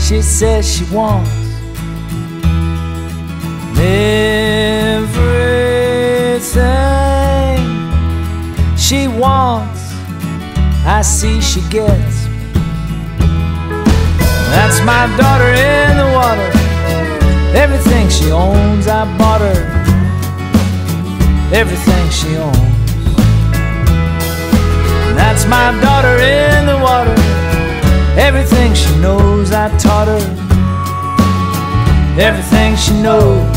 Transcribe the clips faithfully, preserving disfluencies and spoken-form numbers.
she says she wants everything she wants, I see she gets. That's my daughter in the water. Everything she owns, I bought her. Everything she owns. That's my daughter in the water. Everything she knows, I taught her. Everything she knows.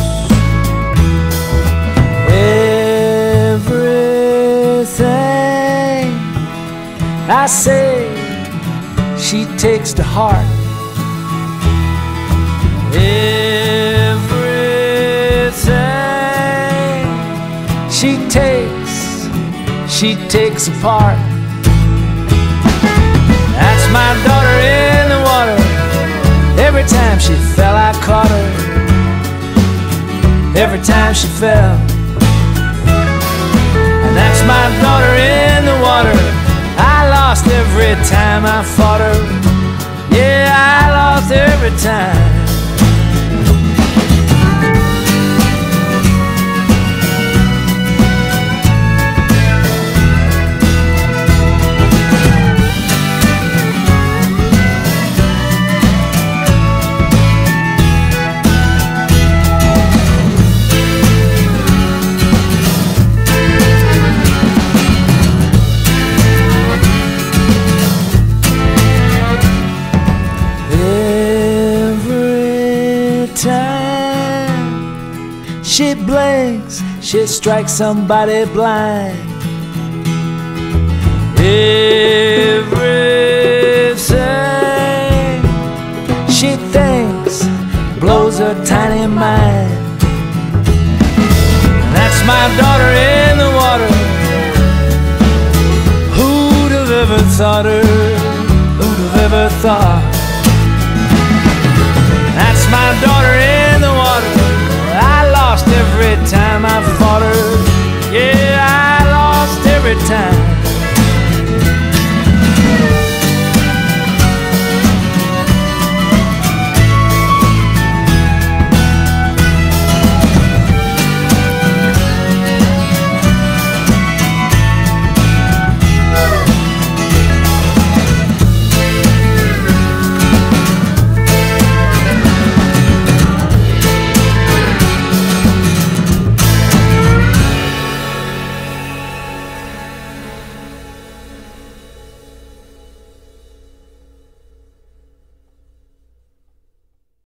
Everything I say, she takes to heart. Everything she takes, she takes apart. That's my daughter in the water. Every time she fell, I caught her. Every time she fell. And that's my daughter in the water. I lost every time I fought her. Yeah, I lost every time. She blinks, she strikes somebody blind. Everything she thinks blows her tiny mind. And that's my daughter in the water. Who'd have ever thought her? Who'd have ever thought?